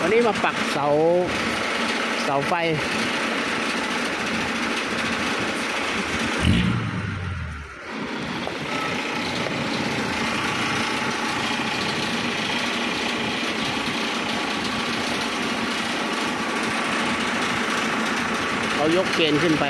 วันนี้มาปักเสาไฟเขายกเกณฑ์ขึ้นไป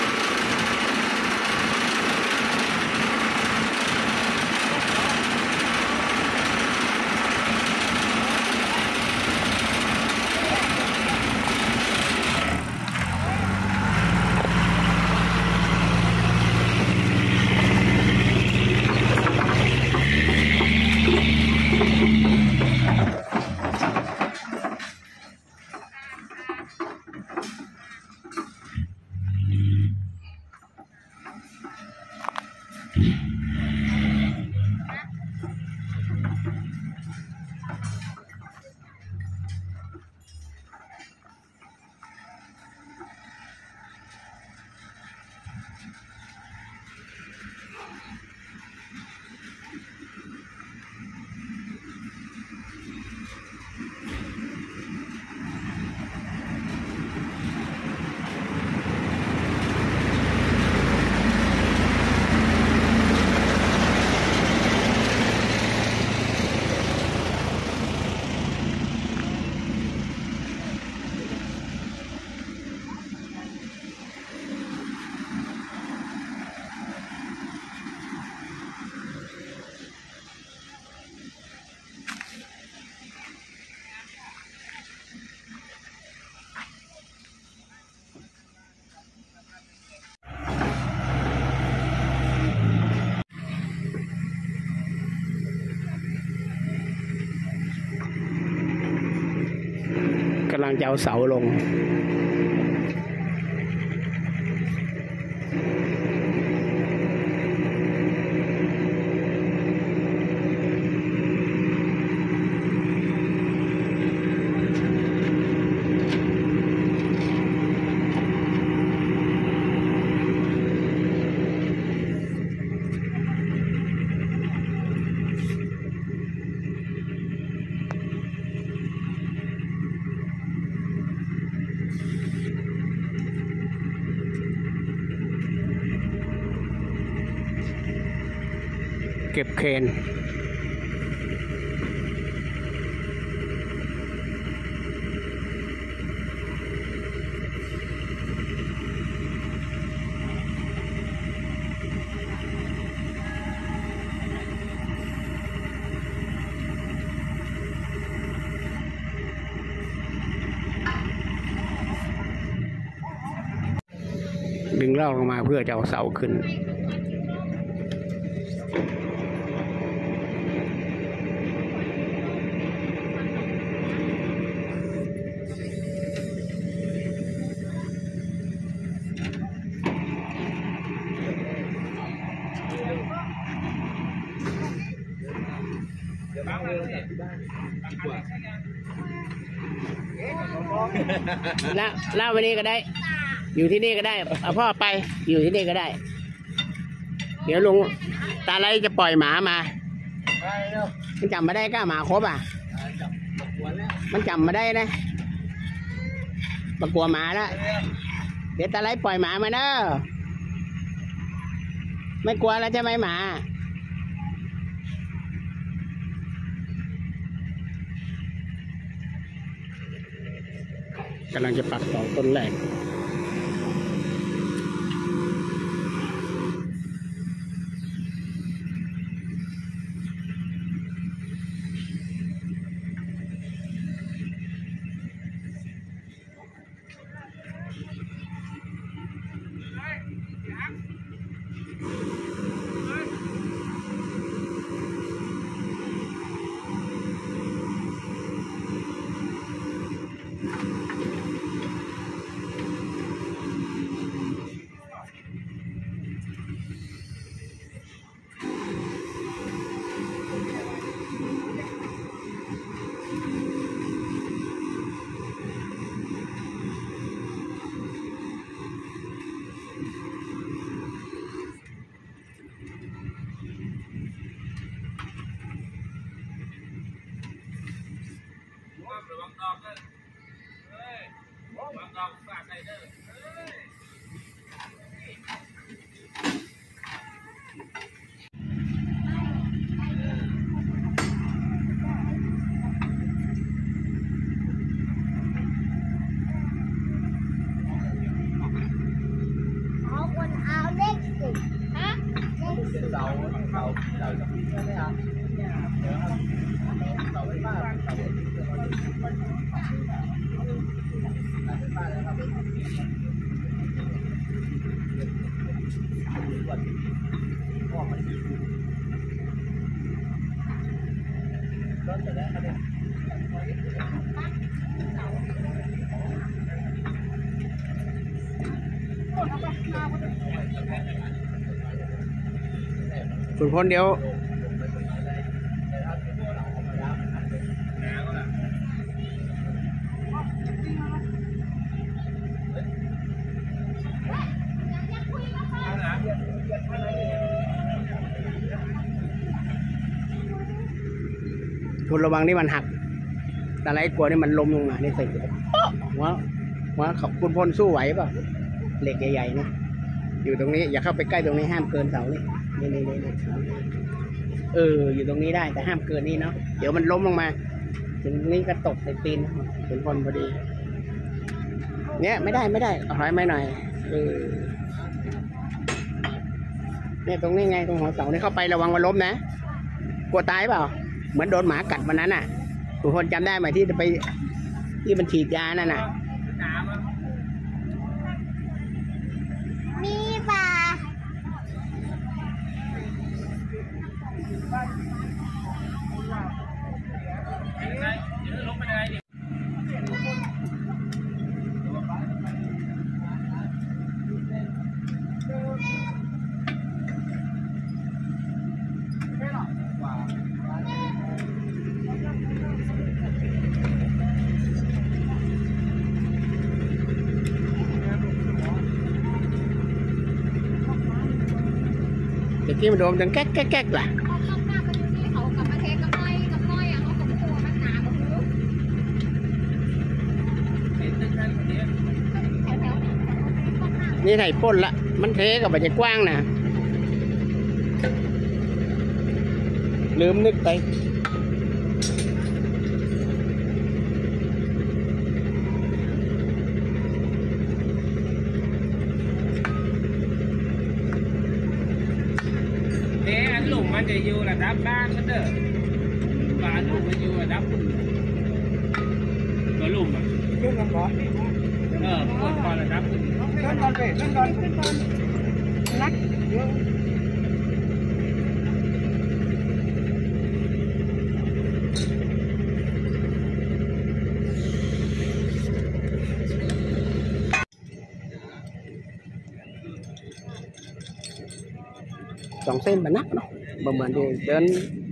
กำลังจะเอาเสาลงเก็บเคนดึงลอกลงมาเพื่อจะเอาเสาขึ้นแล้ววันนี้ก็ได้อยู่ที่นี่ก็ได้เอาพ่อไปอยู่ที่นี่ก็ได้เดี๋ยวลุงตาไรจะปล่อยหมามามันจำมาได้ก้าหมาครบอ่ะมันจำมาได้นะประกวดหมาแล้วเดี๋ยวตาไรปล่อยหมามาเนอะไม่กลัวแล้วใช่ไหมหมากำลังจะปักเสาต้นแรกส่วนคนเดียวทุนระวังนี่มันหักแต่ไรกลัวนี่มันล้มลงมานี่ใส่ว่าขอบคุณพลสู้ไหวป่ะเหล็กใหญ่ๆนะอยู่ตรงนี้อย่าเข้าไปใกล้ตรงนี้ห้ามเกินเสานี่อยู่ตรงนี้ได้แต่ห้ามเกินนี่เนาะเดี๋ยวมันล้มลงมาถึงนี้ก็ตกใส่ตีนถึงพลพอดีเนี่ยไม่ได้เอาถอยไม่หน่อยเนี่ยตรงนี้ไงตรงหัวเสานี่เข้าไประวังมันล้มนะกลัวตายเปล่าเหมือนโดนหมากัดวันนั้นน่ะทุกคนจำได้ไหมที่จะไปที่มันฉีดยานั่นน่ะมีป่าเดี๋ยวที่มันโดนดังแก๊กล่ะนี่ไถ่พ่นละมันเทกับมันจะกว้างนะลืมนึกไปหลุมมันจะอยู่ระดับบ้านมันเด้อบ้านหลุมมันอยู่ระดับตัวหลุมอ่ะขึ้นกันก่อนขึ้นก่อนระดับขึ้นก่อนไปขึ้นก่อนนัก 2 เส้นมันนักเนาะเหมือนเดิน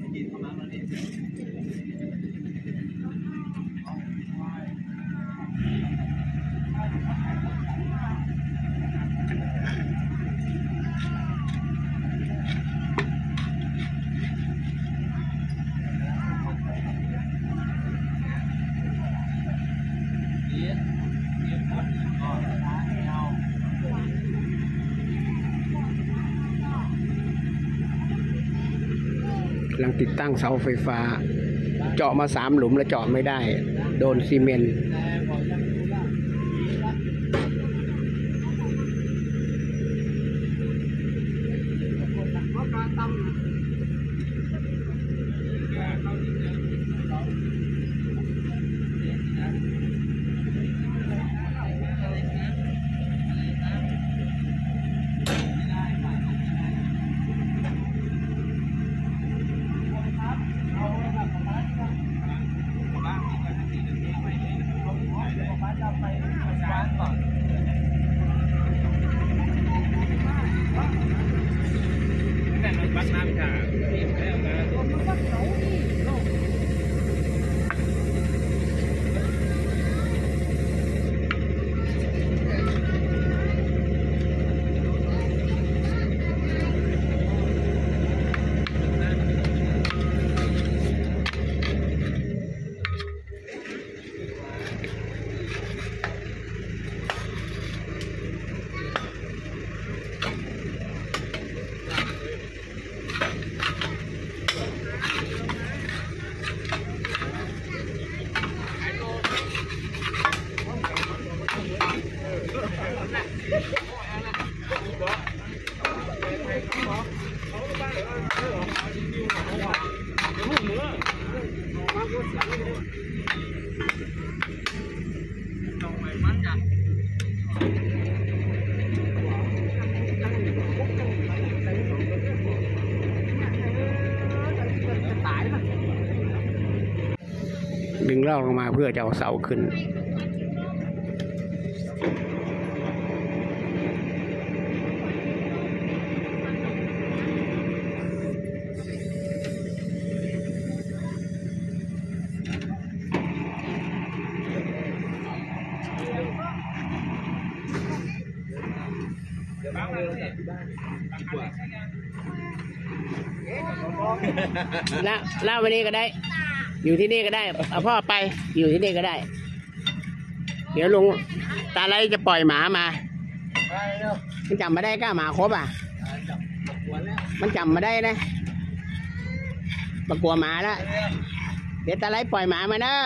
กำลังติดตั้งเสาไฟฟ้าเจาะมา3 หลุมแล้วเจาะไม่ได้โดนซีเมนต์ดึงลอกลงมาเพื่อจะเอาเสาขึ้นแล้ววันนี้ก็ได้ อยู่ที่นี่ก็ได้เอาพ่อไปอยู่ที่นี่ก็ได้ เดี๋ยวลุงตาไลจะปล่อยหมามามันจำมาได้ก้าหมาครบอ่ะมันจำมาได้นะประกลัวหมาแล้วเดี๋ยวตาไลปล่อยหมามาเนอะ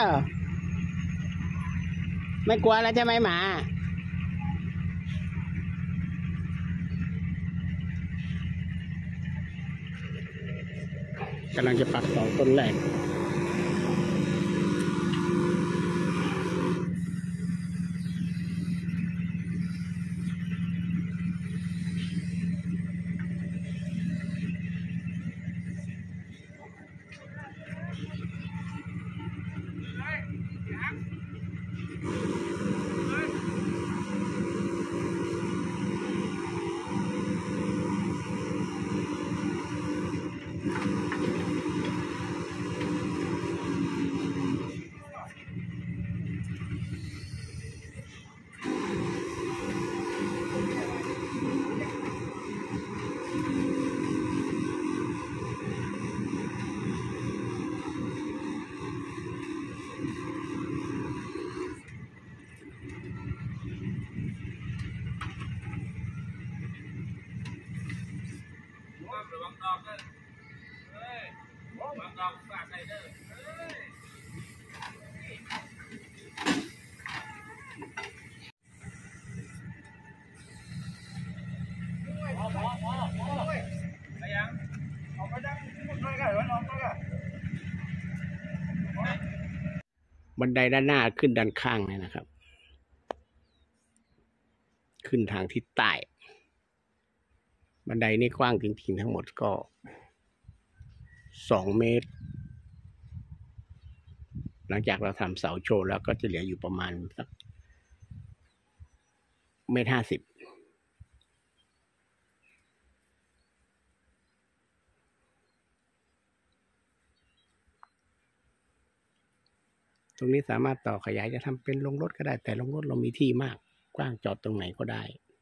ไม่กลัวแล้วใช่ไหมหมากำลังจะปักเสาต้นแรกบันไดด้านหน้าขึ้นด้านข้างเนี่ยนะครับขึ้นทางทิศใต้บันไดนี่กว้างจริงๆทั้งหมดก็2 เมตรหลังจากเราทำเสาโชว์แล้วก็จะเหลืออยู่ประมาณสัก1.50 เมตรตรงนี้สามารถต่อขยายจะทำเป็นโรงรถก็ได้แต่โรงรถเรามีที่มากกว้างจอดตรงไหนก็ได้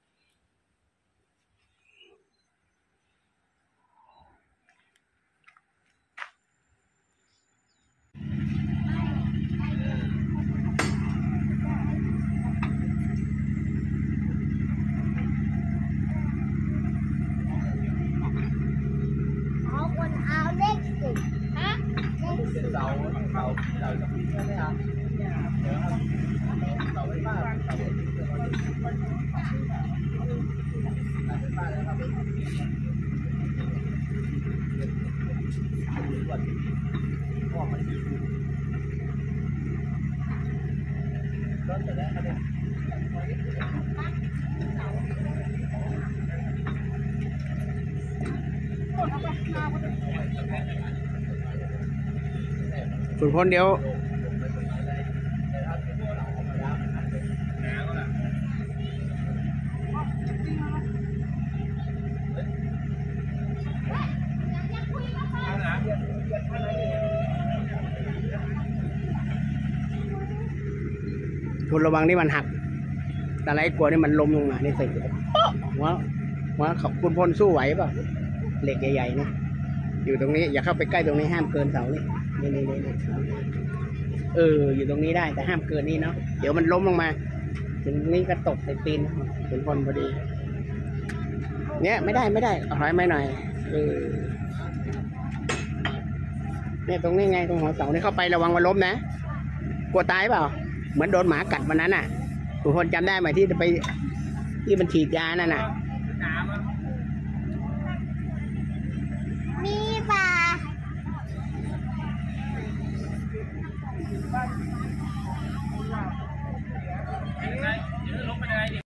คุณพลเดี๋ยวคุณระวังนี่มันหักแต่ไรกลัวนี่มันล้มลงมาในใส่ว่าขอบคุณพลสู้ไหวป่ะเหล็กใหญ่ๆนะอยู่ตรงนี้อย่าเข้าไปใกล้ตรงนี้ห้ามเกินเสานี่อยู่ตรงนี้ได้แต่ห้ามเกินนี่เนาะเดี๋ยวมันล้มลงมาถึงนี้ก็ตกใส่ตีนคุณพลพอดีเนี่ยไม่ได้ถอยมาหน่อยเนี่ยตรงนี้ไงตรงหัวเสานี่เข้าไประวังมันล้มนะกลัวตายเปล่าเหมือนโดนหมากัดวันนั้นอ่ะคุณพลจำได้ไหมที่จะไปที่มันฉีดยานั่นน่ะ